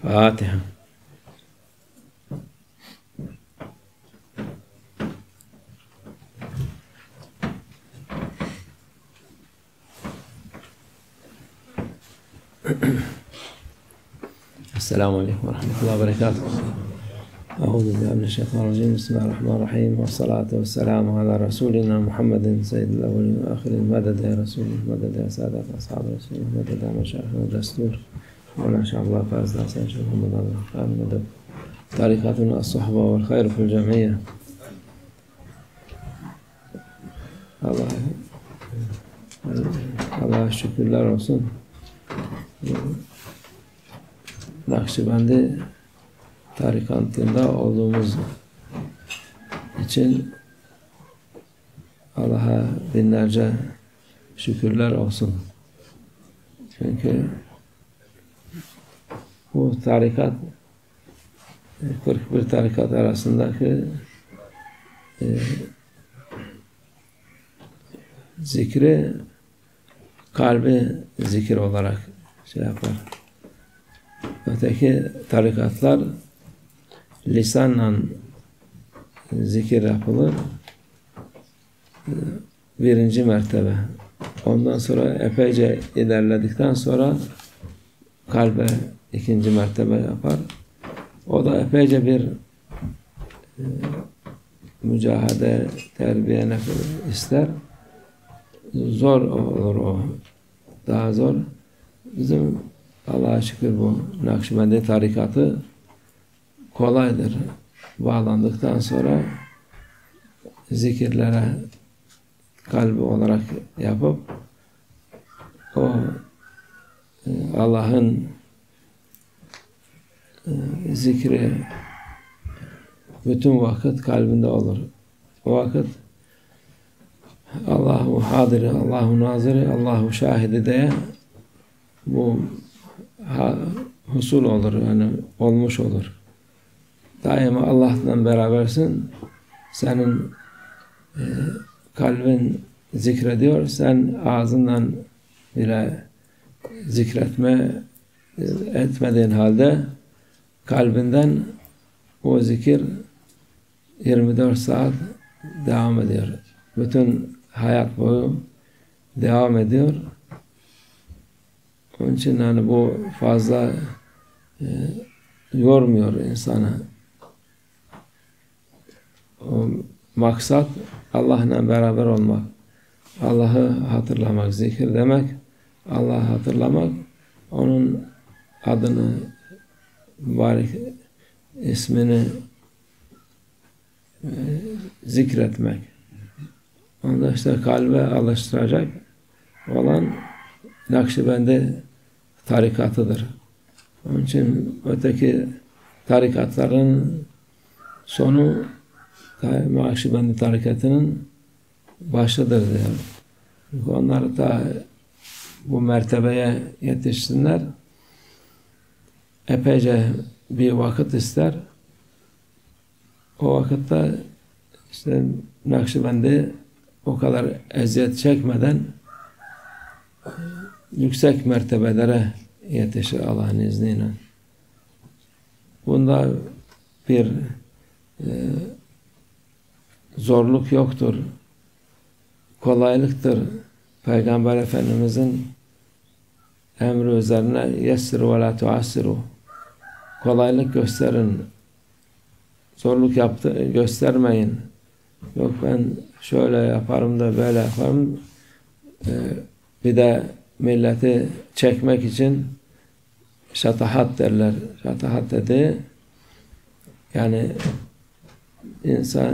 Fatiha. Esselamu Aleyküm ve Rahmetullahi ve Berekatuhu. Euzubillahimineşşeytanirracim. Bismillahirrahmanirrahim. Ve salatu ve selamu ala Resulina Muhammedin seyyidil evvelin ve ahirin. Meded ya Resulüm, meded ya saadat ashab-ı Resulüm, meded ya meşâhîn destur. Ve neşâ'Allah fazla senşâ Muhammed'ın meded. Tarikatun as-sohba vel hayr fil cemiyye. Allah'a şükürler olsun. Nakşibendi tarikatında olduğumuz için Allah'a binlerce şükürler olsun. Çünkü bu tarikat 41 tarikat arasındaki zikri kalbi zikir olarak şey yapar. Öteki tarikatlar lisanla zikir yapılır. Birinci mertebe. Ondan sonra epeyce ilerledikten sonra kalbe ikinci mertebe yapar. O da epeyce bir mücahede, terbiye ister. Zor olur o. Daha zor. Bizim Allah'a şükür bu Nakşibendi tarikatı kolaydır. Bağlandıktan sonra zikirlere kalbi olarak yapıp o Allah'ın zikri bütün vakit kalbinde olur. O vakit Allahu hadiri, Allahu naziri, Allahu şahidi diye bu husul olur, yani olmuş olur. Daima Allah'la berabersin. Senin kalbin zikrediyor. Sen ağzından bile etmediğin halde kalbinden o zikir 24 saat devam ediyor. Bütün hayat boyu devam ediyor. Onun için yani bu fazla yormuyor insanı. O maksat Allah'la beraber olmak. Allah'ı hatırlamak, zikir demek. Allah'ı hatırlamak, onun adını, mübarek ismini zikretmek. Onu da işte kalbe alıştıracak olan Nakşibendi tarikatıdır. Onun için öteki tarikatların sonu Nakşibendi tarikatının başıdır diyor. Çünkü onlar da bu mertebeye yetişsinler. Epeyce bir vakit ister. O vakitte işte Nakşibendi o kadar eziyet çekmeden yüksek mertebelere yetişir Allah'ın izniyle. Bunda bir zorluk yoktur. Kolaylıktır. Peygamber Efendimizin emri üzerine yessiru ve la tuassiru. Kolaylık gösterin. Zorluk göstermeyin. Yok ben şöyle yaparım da böyle yaparım. Bir de milleti çekmek için şatahat derler. Şatahat dedi. Yani insan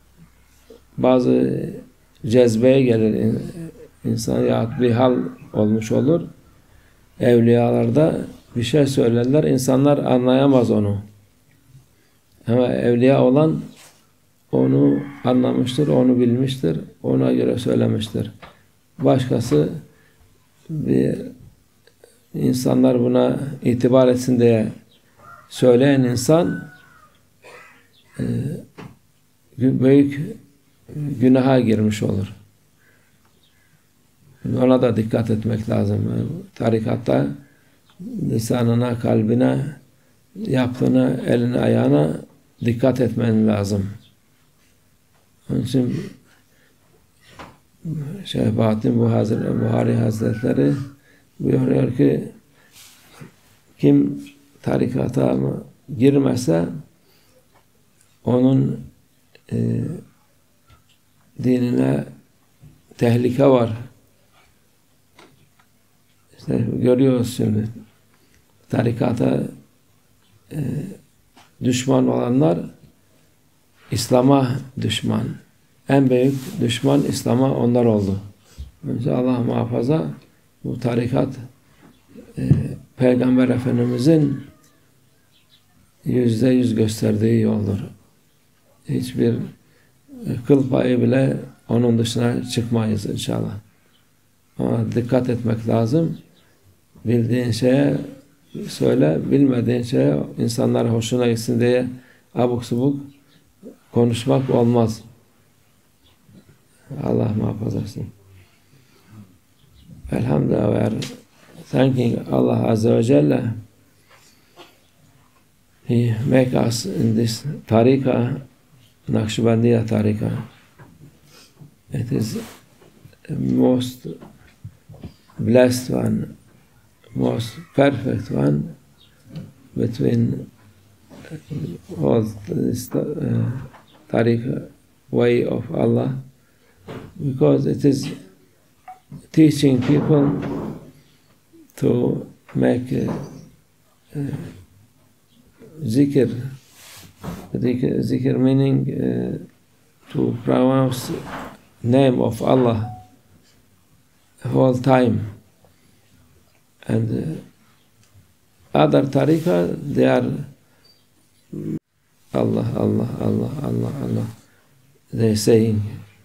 bazı cezbeye gelir insan ya bir hal olmuş olur. Evliyalarda bir şey söylerler. İnsanlar anlayamaz onu. Ama evliya olan onu anlamıştır, onu bilmiştir, ona göre söylemiştir. Başkası bir insanlar buna itibar etsin diye söyleyen insan büyük günaha girmiş olur. Ona da dikkat etmek lazım. Tarikatta lisanına, kalbine yaptığına, eline ayağına dikkat etmen lazım. Onun için Şehbat'ın Buhari Hazretleri buyuruyor ki kim tarikata girmese onun dinine tehlike var. İşte görüyoruz şimdi tarikata düşman olanlar İslam'a düşman. En büyük düşman İslam'a onlar oldu. Önce Allah muhafaza bu tarikat Peygamber Efendimizin %100 gösterdiği yoldur. Hiçbir kıl payı bile onun dışına çıkmayız inşallah. Ama dikkat etmek lazım. Bildiğin şeye söyle, bilmediğin şeye insanlar hoşuna gitsin diye abuk subuk konuşmak olmaz. Allah muhafaza etsin. Elhamdülillah, we are thanking Allah Azza wa Jalla. He make us in this tariqa, Naqshbandiya tariqa. It is most blessed one, most perfect one between all this tariqa way of Allah, because it is teaching people to make ZIKR. ZIKR meaning to pronounce name of Allah whole time. And other tariqa, they are Allah, Allah, Allah, Allah, Allah, they saying.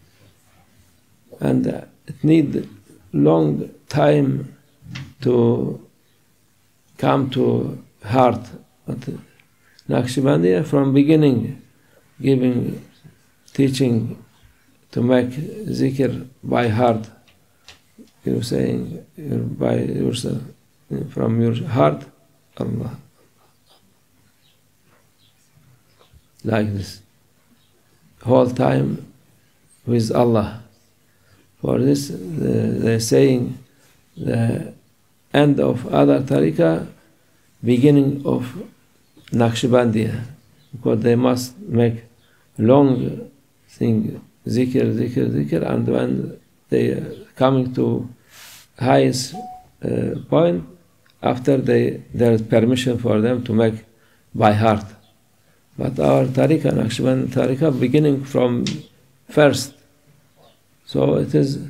And it need long time to come to heart. But Naqshbandiya from beginning giving teaching to make zikr by heart. You saying by yourself from your heart, Allah, like this, whole time with Allah. For this, they're saying the end of other tariqa, beginning of Naqshbandiya, because they must make long thing, zikr, zikr, zikr, and when they are coming to highest point, after there is permission for them to make by heart. But our tariqa, Naqshbandi tariqa, beginning from first. So it is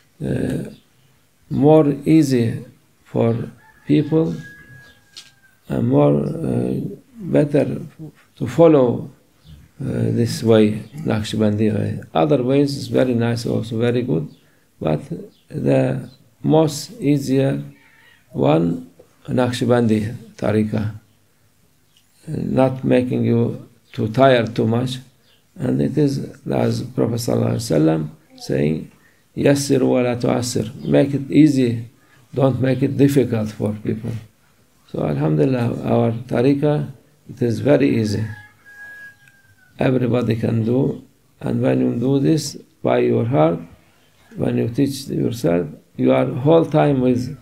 more easy for people and more better to follow this way, Naqshbandi way. Other ways is very nice, also very good, but the most easier one, Naqshbandi tariqa, not making you too tired too much, and it is as Prophet Sallallahu Alaihi Wasallam saying, Yassir wa la tu'assir, make it easy, don't make it difficult for people. So Alhamdulillah, our tariqa, it is very easy. Everybody can do, and when you do this by your heart, when you teach yourself, you are whole time with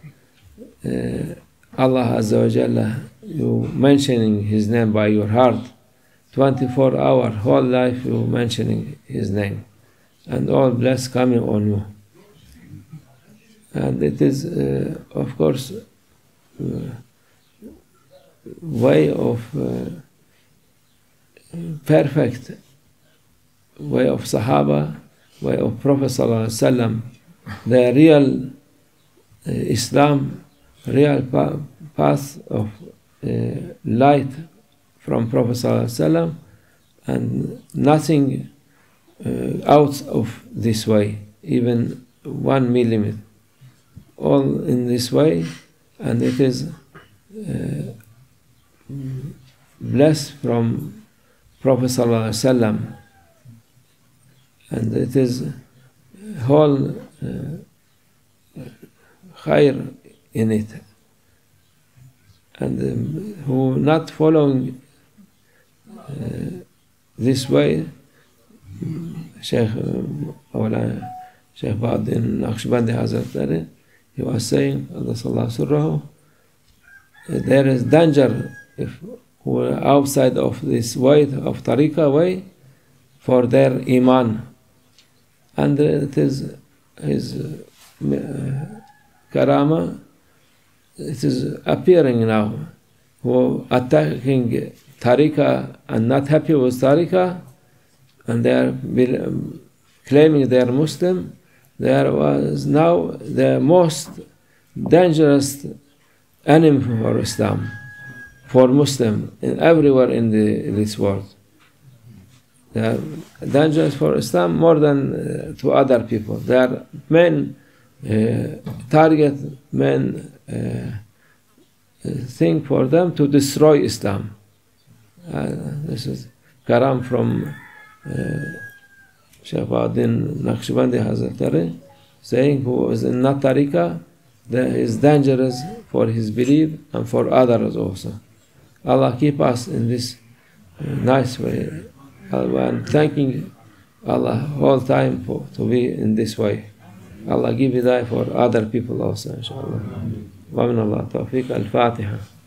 Allah Azza wa Jalla, you mentioning His name by your heart, 24 hours, whole life you mentioning His name, and all bless coming on you. And it is, of course, way of perfect way of Sahaba, way of Prophet Sallallahu Alaihi Wasallam, the real Islam, real path of light from Prophet Sallallahu Alaihi Wasallam, and nothing out of this way, even 1 millimeter, all in this way, and it is blessed from Prophet Sallallahu Alaihi Wasallam, and it is whole khair in it. and who not following this way. Shaykh Mawlana Shaykh Adil Naqshbandi Hazrat, he was saying, there is danger if we are outside of this way of tariqah way for their iman, and it is his karama. It is appearing now, who attacking tariqah and not happy with tariqah, and they are claiming they are Muslim. There was now the most dangerous enemy for Islam, for Muslim, everywhere in this world. They are dangerous for Islam more than to other people. They are main target, main thing for them to destroy Islam. This is Karam from Shaykh Adil Naqshbandi Hazrat, saying who was in not tariqah, that is dangerous for his belief and for others also. Allah keep us in this nice way. I'm thanking Allah all time to be in this way. Allah give hidayah for other people also, inshallah. Wa min Allah tawfiq. Al-Fatiha.